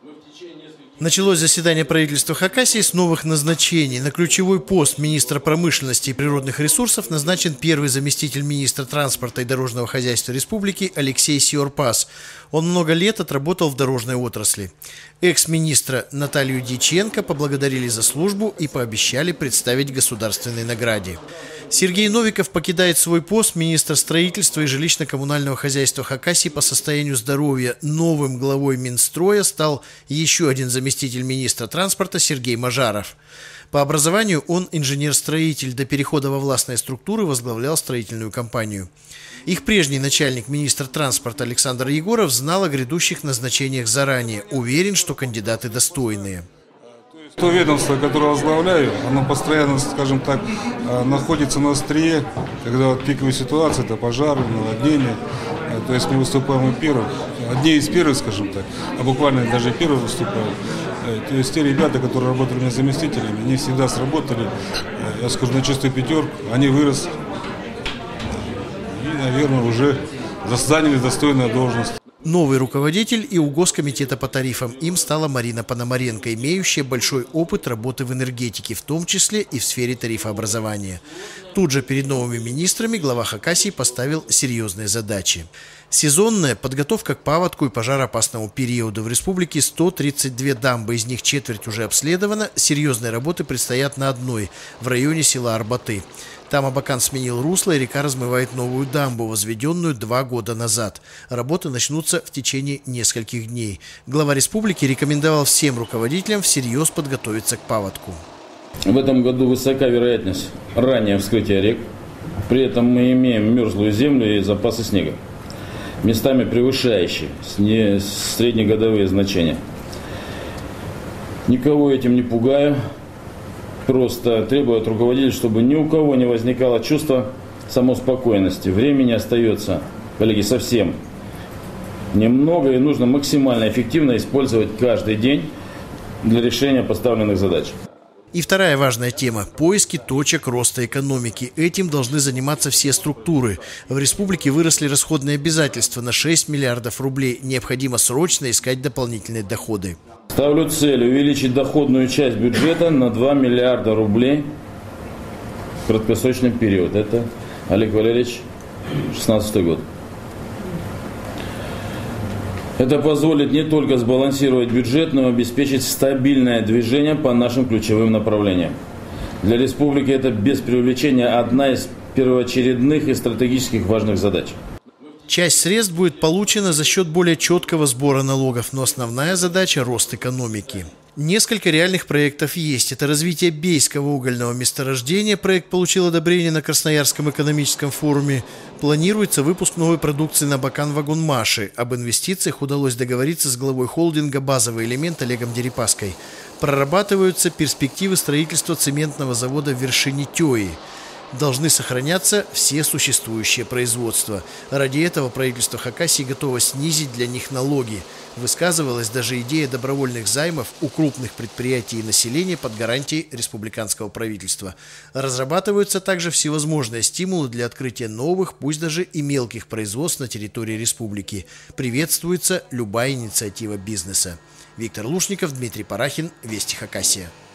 Началось заседание правительства Хакасии с новых назначений. На ключевой пост министра промышленности и природных ресурсов назначен первый заместитель министра транспорта и дорожного хозяйства республики Алексей Сиорпас. Он много лет отработал в дорожной отрасли. Экс-министра Наталью Дьяченко поблагодарили за службу и пообещали представить государственной награде. Сергей Новиков покидает свой пост министра строительства и жилищно-коммунального хозяйства Хакасии по состоянию здоровья. Новым главой Минстроя стал еще один заместитель министра транспорта Сергей Мажаров. По образованию он инженер-строитель, до перехода во властные структуры возглавлял строительную компанию. Их прежний начальник, министр транспорта Александр Егоров, знал о грядущих назначениях заранее, уверен, что кандидаты достойные. То ведомство, которое возглавляю, оно постоянно, скажем так, находится на острие, когда вот пиковые ситуации, это пожары, наводнения. То есть мы выступаем одни из первых, скажем так, а буквально даже первые выступают. То есть те ребята, которые работали у меня заместителями, они всегда сработали, я скажу, на чистую пятерку, они выросли и, наверное, уже заняли достойную должность. Новый руководитель и у Госкомитета по тарифам. Им стала Марина Пономаренко, имеющая большой опыт работы в энергетике, в том числе и в сфере тарифообразования. Тут же перед новыми министрами глава Хакасии поставил серьезные задачи. Сезонная подготовка к паводку и пожароопасному периоду. В республике 132 дамбы, из них четверть уже обследована. Серьезные работы предстоят на одной, в районе села Арбаты. Там Абакан сменил русло, и река размывает новую дамбу, возведенную 2 года назад. Работы начнутся в течение нескольких дней. Глава республики рекомендовал всем руководителям всерьез подготовиться к паводку. В этом году высока вероятность раннего вскрытия рек. При этом мы имеем мерзлую землю и запасы снега, местами превышающие среднегодовые значения. Никого этим не пугаю. Просто требую от руководителей, чтобы ни у кого не возникало чувство самоспокойности. Времени остается, коллеги, совсем немного, и нужно максимально эффективно использовать каждый день для решения поставленных задач. И вторая важная тема – поиски точек роста экономики. Этим должны заниматься все структуры. В республике выросли расходные обязательства на 6 миллиардов рублей. Необходимо срочно искать дополнительные доходы. Ставлю цель увеличить доходную часть бюджета на 2 миллиарда рублей в краткосрочный период. Это, Олег Валерьевич, 2016 год. Это позволит не только сбалансировать бюджет, но и обеспечить стабильное движение по нашим ключевым направлениям. Для республики это без преувеличения одна из первоочередных и стратегических важных задач. Часть средств будет получена за счет более четкого сбора налогов, но основная задача – рост экономики. Несколько реальных проектов есть. Это развитие Бейского угольного месторождения. Проект получил одобрение на Красноярском экономическом форуме. Планируется выпуск новой продукции на Абакан-Вагонмаши. Об инвестициях удалось договориться с главой холдинга «Базовый элемент» Олегом Дерипаской. Прорабатываются перспективы строительства цементного завода в вершине Тёи. Должны сохраняться все существующие производства. Ради этого правительство Хакасии готово снизить для них налоги. Высказывалась даже идея добровольных займов у крупных предприятий и населения под гарантией республиканского правительства. Разрабатываются также всевозможные стимулы для открытия новых, пусть даже и мелких производств на территории республики. Приветствуется любая инициатива бизнеса. Виктор Лушников, Дмитрий Парахин, Вести Хакасия.